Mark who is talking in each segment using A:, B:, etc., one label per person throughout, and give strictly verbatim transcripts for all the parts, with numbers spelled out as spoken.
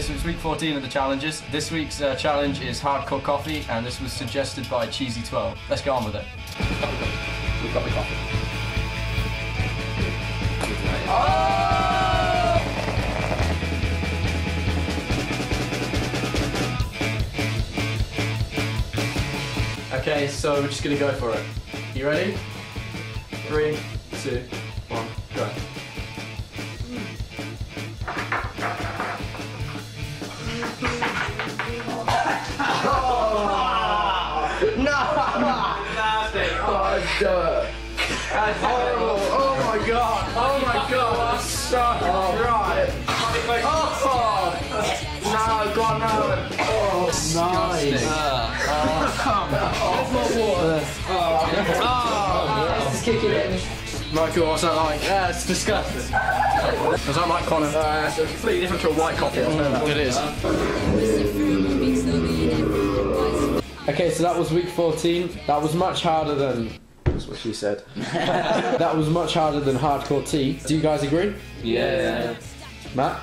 A: so it's week fourteen of the challenges. This week's uh, challenge is hardcore coffee, and this was suggested by Cheesy twelve. Let's go on with it.
B: We've got the coffee.
A: Oh! Okay, so we're just gonna go for it. You ready? Three, two, one, go.
B: No! Nasty! Oh, dirt! Oh, oh my god! Oh my god! That's so dry! Oh! No, god no! Oh, nice! Oh, more water! Oh, this is kicking in.
A: Michael, what's that like? Yeah, it's disgusting. Does that like Connor?
B: Uh, it's completely different to a white coffee.
A: It is. Okay, so that was week fourteen. That was much harder than... That's what she said. That was much harder than hardcore tea. Do you guys agree?
B: Yeah.
A: Matt?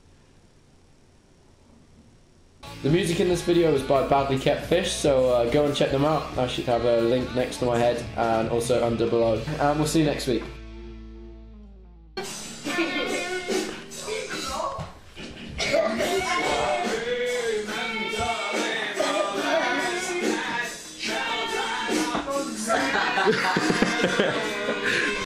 A: The music in this video is by Badly Kept Fish, so uh, go and check them out. I should have a link next to my head and also under below. And we'll see you next week.